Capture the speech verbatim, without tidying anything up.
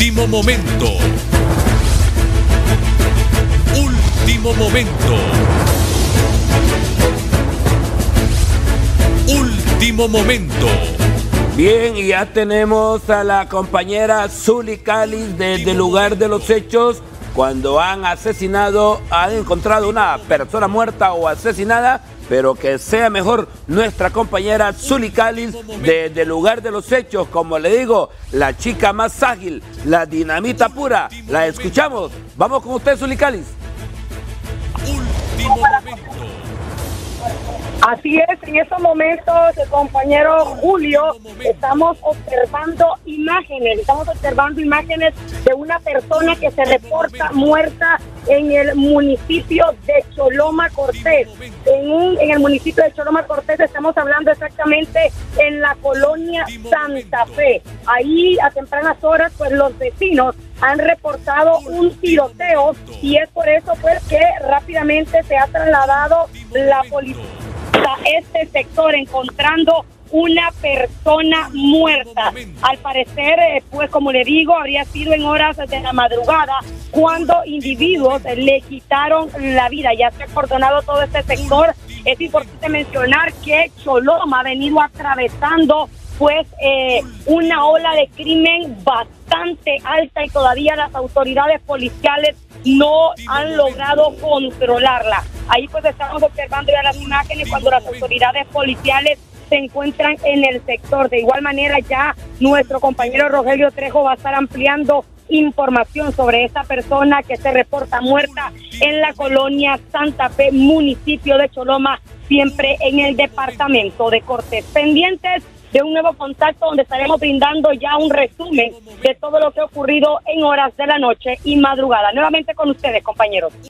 Último momento. Último momento. Último momento. Bien, y ya tenemos a la compañera Zuli Calix desde el lugar de los hechos, cuando han asesinado, han encontrado una persona muerta o asesinada, pero que sea mejor nuestra compañera Zuli Calix desde el lugar de los hechos. Como le digo, la chica más ágil, la dinamita pura. La escuchamos. Vamos con usted, Zuli Calix. Último momento. Así es, en estos momentos, el compañero Julio, estamos observando imágenes, estamos observando imágenes de una persona que se reporta muerta en el municipio de Choloma Cortés. En, un, en el municipio de Choloma Cortés estamos hablando exactamente en la colonia Santa Fe. Ahí a tempranas horas, pues los vecinos han reportado un tiroteo y es por eso pues que rápidamente se ha trasladado la policía a este sector, encontrando una persona muerta. Al parecer, eh, pues como le digo, habría sido en horas de la madrugada cuando individuos le quitaron la vida. Ya se ha acordonado todo este sector. Es importante mencionar que Choloma ha venido atravesando pues eh, una ola de crimen bastante alta y todavía las autoridades policiales no han logrado controlarla. Ahí pues estamos observando ya las imágenes cuando las autoridades policiales se encuentran en el sector. De igual manera ya nuestro compañero Rogelio Trejo va a estar ampliando información sobre esta persona que se reporta muerta en la colonia Santa Fe, municipio de Choloma, siempre en el departamento de Cortés. Pendientes de un nuevo contacto donde estaremos brindando ya un resumen de todo lo que ha ocurrido en horas de la noche y madrugada. Nuevamente con ustedes, compañeros.